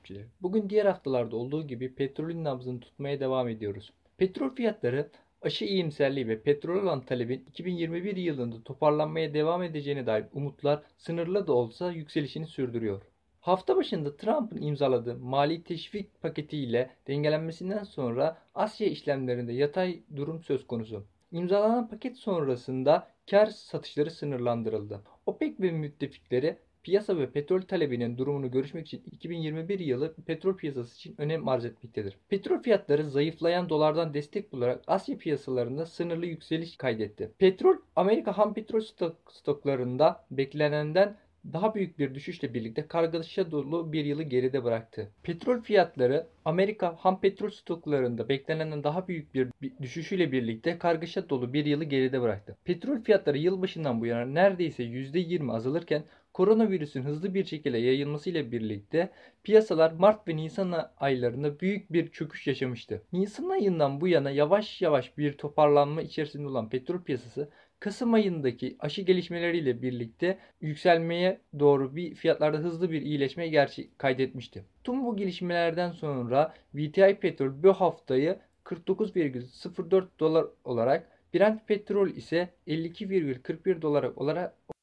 takipçileri. Bugün diğer haftalarda olduğu gibi petrolün nabzını tutmaya devam ediyoruz. Petrol fiyatları aşı iyimserliği ve petrol olan talebin 2021 yılında toparlanmaya devam edeceğine dair umutlar sınırlı da olsa yükselişini sürdürüyor. Hafta başında Trump'ın imzaladığı mali teşvik paketiyle dengelenmesinden sonra Asya işlemlerinde yatay durum söz konusu. İmzalanan paket sonrasında kar satışları sınırlandırıldı. OPEC ve müttefikleri piyasa ve petrol talebinin durumunu görüşmek için 2021 yılı petrol piyasası için önem arz etmektedir. Petrol fiyatları zayıflayan dolardan destek bularak Asya piyasalarında sınırlı yükseliş kaydetti. Amerika ham petrol stoklarında beklenenden daha büyük bir düşüşle birlikte kargaşa dolu bir yılı geride bıraktı. Petrol fiyatları Amerika ham petrol stoklarında beklenenden daha büyük bir düşüşüyle birlikte kargaşa dolu bir yılı geride bıraktı. Petrol fiyatları yılbaşından bu yana neredeyse %20 azalırken koronavirüsün hızlı bir şekilde yayılmasıyla birlikte piyasalar Mart ve Nisan aylarında büyük bir çöküş yaşamıştı. Nisan ayından bu yana yavaş yavaş bir toparlanma içerisinde olan petrol piyasası Kasım ayındaki aşı gelişmeleriyle birlikte yükselmeye doğru bir fiyatlarda hızlı bir iyileşme kaydetmişti. Tüm bu gelişmelerden sonra VTI petrol bu haftayı 49,04 dolar olarak, Brent petrol ise 52,41 dolar olarak